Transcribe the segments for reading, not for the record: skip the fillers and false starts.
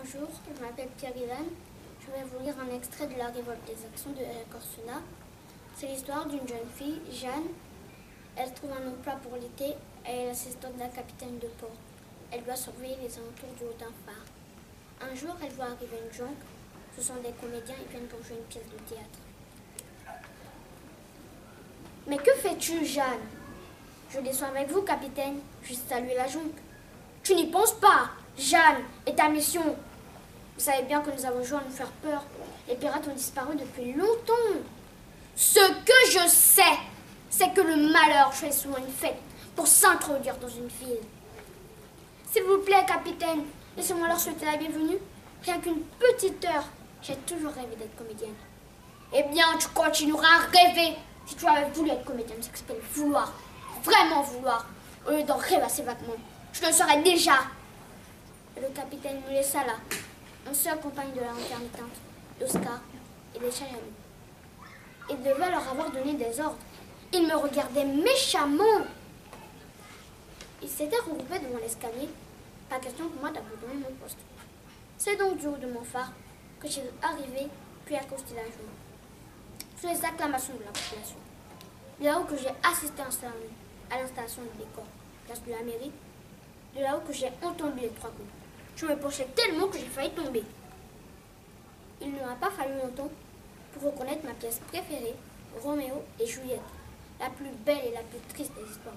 Bonjour, je m'appelle Pierre-Ivan. Je vais vous lire un extrait de La Révolte des actions de Corsuna. C'est l'histoire d'une jeune fille, Jeanne. Elle trouve un emploi pour l'été et elle est l'assistante d'un capitaine de port. Elle doit surveiller les alentours du haut d'un phare. Un jour, elle voit arriver une jonque. Ce sont des comédiens, ils viennent pour jouer une pièce de théâtre. Mais que fais-tu, Jeanne? Je descends avec vous, capitaine. Juste saluer la jonque. Tu n'y penses pas, Jeanne, et ta mission. Vous savez bien que nous avons joué à nous faire peur. Les pirates ont disparu depuis longtemps. Ce que je sais, c'est que le malheur fait souvent une fête pour s'introduire dans une ville. S'il vous plaît, capitaine, laissez-moi leur souhaiter la bienvenue. Rien qu'une petite heure, j'ai toujours rêvé d'être comédienne. Eh bien, tu continueras à rêver. Si tu avais voulu être comédienne, ça s'appelle vouloir. Vraiment vouloir. Au lieu d'en rêvasser vaguement. Je le saurais déjà. Et le capitaine nous laissa là. On se accompagne de la intermittente, d'Oscar et des Chayamis. Il devait leur avoir donné des ordres. Ils me regardaient méchamment. Ils s'étaient regroupés devant l'escalier. Pas question pour moi d'abandonner mon poste. C'est donc du haut de mon phare que j'ai vu arriver puis accoster la journée. Sous les acclamations de la population. De là-haut que j'ai assisté à l'installation du décor, place de la mairie. De là-haut que j'ai entendu les 3 coups. Je me penchais tellement que j'ai failli tomber. Il ne m'a pas fallu longtemps pour reconnaître ma pièce préférée, Roméo et Juliette, la plus belle et la plus triste des histoires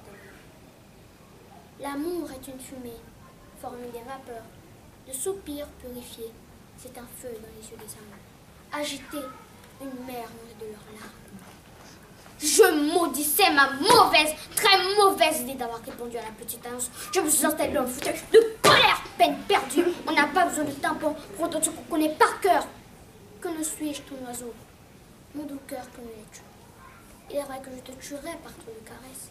d'amour. L'amour est une fumée, formée des vapeurs, de soupirs purifiés. C'est un feu dans les yeux des amants. Agiter une mer nourrie de leurs larmes. Je maudissais ma mauvaise, très mauvaise idée d'avoir répondu à la petite annonce. Je me suis installée dans le fauteuil de colère, peine perdue. On n'a pas besoin de tampon pour entendre ce qu'on connaît par cœur. Que ne suis-je ton oiseau? Mon doux cœur, que me l'es-tu? Il est vrai que je te tuerais par trop de caresses.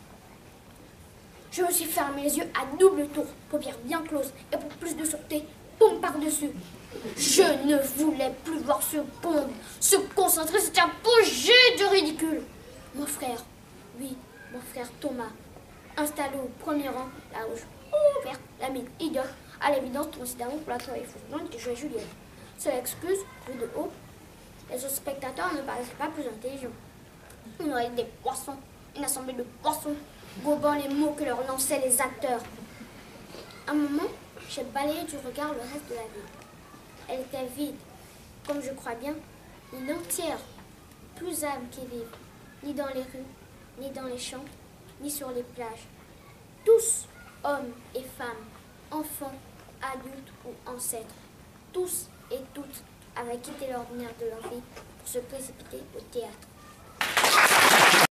Je me suis fermé les yeux à double tour, paupières bien closes, et pour plus de sûreté, pompe par-dessus. Je ne voulais plus voir ce pompe, se concentrer, c'était un projet de ridicule. Mon frère, oui, mon frère Thomas, installé au premier rang, la rouge ouverte, la mine idiote, à l'évidence considérant pour la travail fausse qui jouait Juliette. Seule excuse, vu de haut, les autres spectateurs ne paraissaient pas plus intelligents. On aurait des poissons, une assemblée de poissons, gobant les mots que leur lançaient les acteurs. À un moment, j'ai balayé du regard le reste de la ville. Elle était vide, comme je crois bien, une entière, plus âme qui vive, ni dans les rues, ni dans les champs, ni sur les plages. Tous, hommes et femmes, enfants, adultes ou ancêtres, tous et toutes avaient quitté l'ordinaire de leur vie pour se précipiter au théâtre.